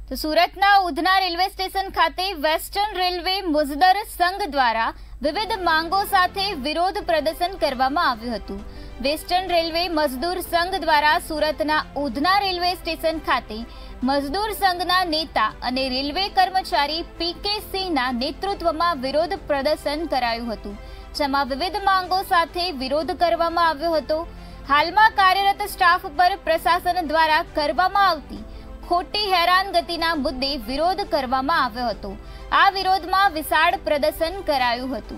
તો સુરતના Udhna railway station ખાતે વેસ્ટર્ન રેલવે મજદૂર સંઘ દ્વારા વિવિધ માંગો સાથે વિરોધ પ્રદર્શન કરવામાં આવ્યું હતું। વેસ્ટર્ન રેલવે મજદૂર સંઘ દ્વારા સુરતના ઉધના રેલવે સ્ટેશન ખાતે મજદૂર સંઘના નેતા અને રેલવે કર્મચારી પીકે સિંહના નેતૃત્વમાં વિરોધ પ્રદર્શન કરાયું હતું, જેમાં વિવિધ માંગો સાથે વિરોધ કરવામાં આવ્યો હતો। હાલમાં કાર્યરત સ્ટાફ પર પ્રશાસન દ્વારા કરવામાં આવતી खोटी हैरानगतिना मुद्दे विरोध करवामां आव्यो हतो। आ विरोधमां विशाळ प्रदर्शन करायुं हतुं।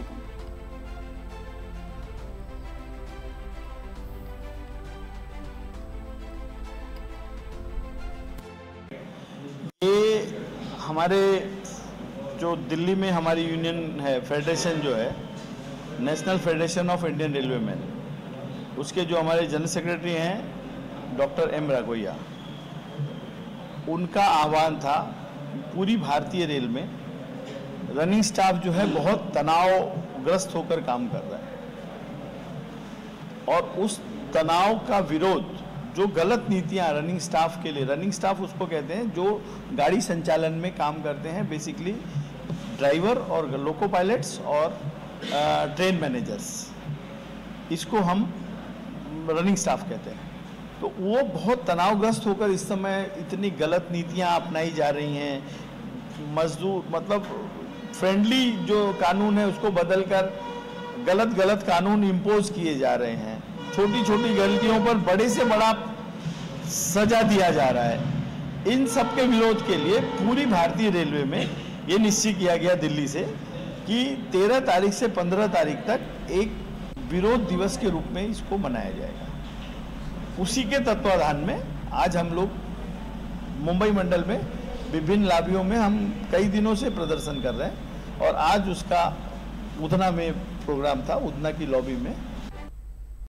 ये हमारे जो दिल्ली में हमारी यूनियन है, फेडरेशन जो है national federation of Indian railway man, उसके जो हमारे जनरल सेक्रेटरी हैं डॉक्टर एम राघोइया, उनका आह्वान था। पूरी भारतीय रेल में रनिंग स्टाफ जो है बहुत तनावग्रस्त होकर काम कर रहा है और उस तनाव का विरोध, जो गलत नीतियां रनिंग स्टाफ के लिए, रनिंग स्टाफ उसको कहते हैं जो गाड़ी संचालन में काम करते हैं, बेसिकली ड्राइवर और लोको पायलट्स और ट्रेन मैनेजर्स, इसको हम रनिंग स्टाफ कहते हैं। तो वो बहुत तनावग्रस्त होकर इस समय इतनी गलत नीतियां अपनाई जा रही हैं। मजदूर मतलब फ्रेंडली जो कानून है उसको बदलकर गलत कानून इम्पोज किए जा रहे हैं। छोटी छोटी गलतियों पर बड़े से बड़ा सजा दिया जा रहा है। इन सब के विरोध के लिए पूरी भारतीय रेलवे में ये निश्चय किया गया दिल्ली से कि 13 तारीख से 15 तारीख तक एक विरोध दिवस के रूप में इसको मनाया जाएगा। उसी के तत्वाधान में आज हम लोग मुंबई मंडल में विभिन्न लाबियों में हम कई दिनों से प्रदर्शन कर रहे हैं और आज उसका उधना में प्रोग्राम था, उधना की लॉबी में